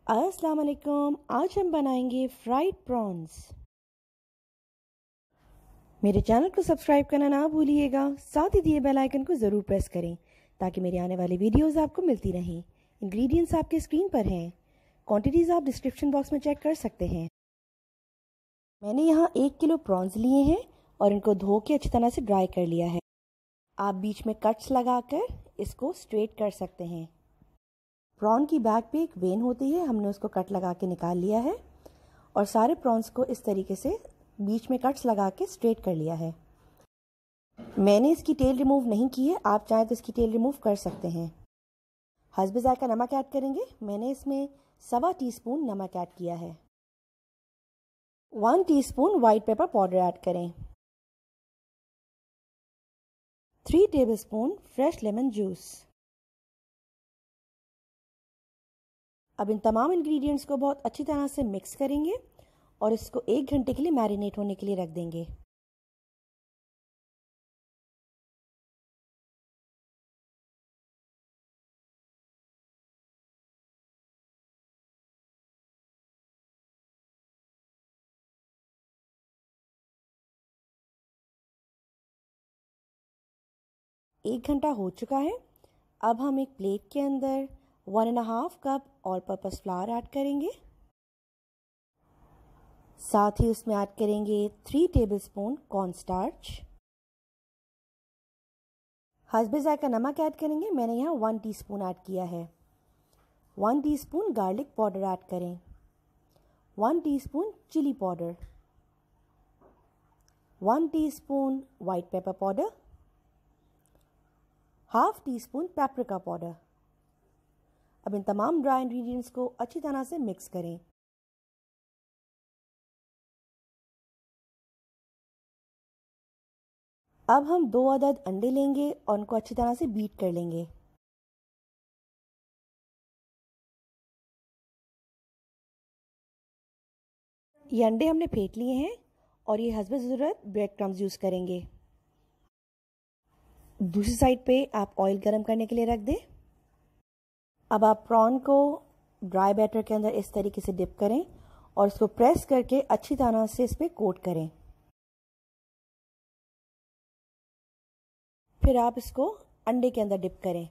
अस्सलाम वालेकुम। आज हम बनाएंगे फ्राइड प्रॉन्स। मेरे चैनल को सब्सक्राइब करना ना भूलिएगा, साथ ही दिए बेल आइकन को ज़रूर प्रेस करें ताकि मेरी आने वाली वीडियोस आपको मिलती रहें। इंग्रेडिएंट्स आपके स्क्रीन पर हैं, क्वांटिटीज़ आप डिस्क्रिप्शन बॉक्स में चेक कर सकते हैं। मैंने यहाँ 1 किलो प्रॉन्स लिए हैं और इनको धो के अच्छी तरह से ड्राई कर लिया है। आप बीच में कट्स लगाकर इसको स्ट्रेट कर सकते हैं। प्रॉन की बैक पे एक वेन होती है, हमने उसको कट लगा के निकाल लिया है और सारे प्रॉन्स को इस तरीके से बीच में कट्स लगा के स्ट्रेट कर लिया है। मैंने इसकी टेल रिमूव नहीं की है, आप चाहें तो इसकी टेल रिमूव कर सकते हैं। हस्बे ज़ायका नमक ऐड करेंगे। मैंने इसमें 1.25 टीस्पून नमक ऐड किया है। 1 teaspoon white pepper powder add करें। 3 टेबलस्पून फ्रेश लेमन जूस। अब इन तमाम इंग्रेडिएंट्स को बहुत अच्छी तरह से मिक्स करेंगे और इसको 1 घंटे के लिए मैरिनेट होने के लिए रख देंगे। एक घंटा हो चुका है। अब हम एक प्लेट के अंदर 1.5 cup all purpose flour add करेंगे। साथ ही उसमें ऐड करेंगे 3 टेबलस्पून कॉर्नस्टार्च। हस्बे ज़ायका नमक ऐड करेंगे। मैंने यहाँ 1 टीस्पून ऐड किया है। 1 टीस्पून गार्लिक पाउडर ऐड करें। 1 teaspoon chilli powder. 1 teaspoon white pepper powder. Half teaspoon paprika powder. अब इन तमाम ड्राई इंग्रेडिएंट्स को अच्छी तरह से मिक्स करें। अब हम 2 अदद अंडे लेंगे और उनको अच्छी तरह से बीट कर लेंगे। ये अंडे हमने फेंट लिए हैं और ये हस्बे ज़रूरत ब्रेड क्रम्स यूज़ करेंगे। दूसरी साइड पे आप ऑयल गरम करने के लिए रख दें। अब आप प्रॉन को ड्राई बैटर के अंदर इस तरीके से डिप करें और इसको प्रेस करके अच्छी तरह से इस पर कोट करें। फिर आप इसको अंडे के अंदर डिप करें।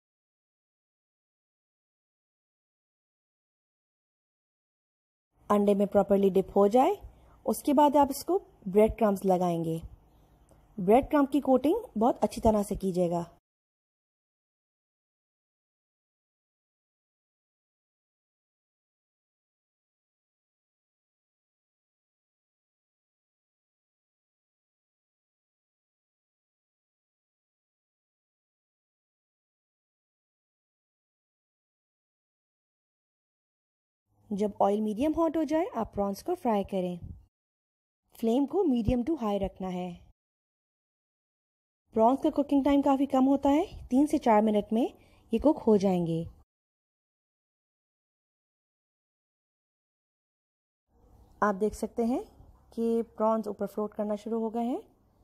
अंडे में प्रॉपर्ली डिप हो जाए उसके बाद आप इसको ब्रेड क्रम्स लगाएंगे। ब्रेड क्रम्स की कोटिंग बहुत अच्छी तरह से कीजिएगा। जब ऑयल मीडियम हॉट हो जाए आप प्रॉन्स को फ्राई करें। फ्लेम को मीडियम टू हाई रखना है। प्रॉन्स का कुकिंग टाइम काफ़ी कम होता है, 3 से 4 मिनट में ये कुक हो जाएंगे। आप देख सकते हैं कि प्रॉन्स ऊपर फ्लोट करना शुरू हो गए हैं।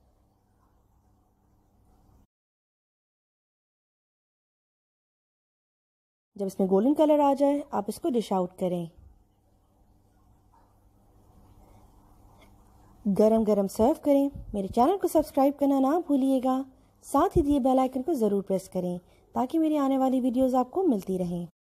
जब इसमें गोल्डन कलर आ जाए आप इसको डिश आउट करें। गरम गरम सर्व करें। मेरे चैनल को सब्सक्राइब करना ना भूलिएगा, साथ ही दिए बेल आइकन को ज़रूर प्रेस करें ताकि मेरी आने वाली वीडियोस आपको मिलती रहें।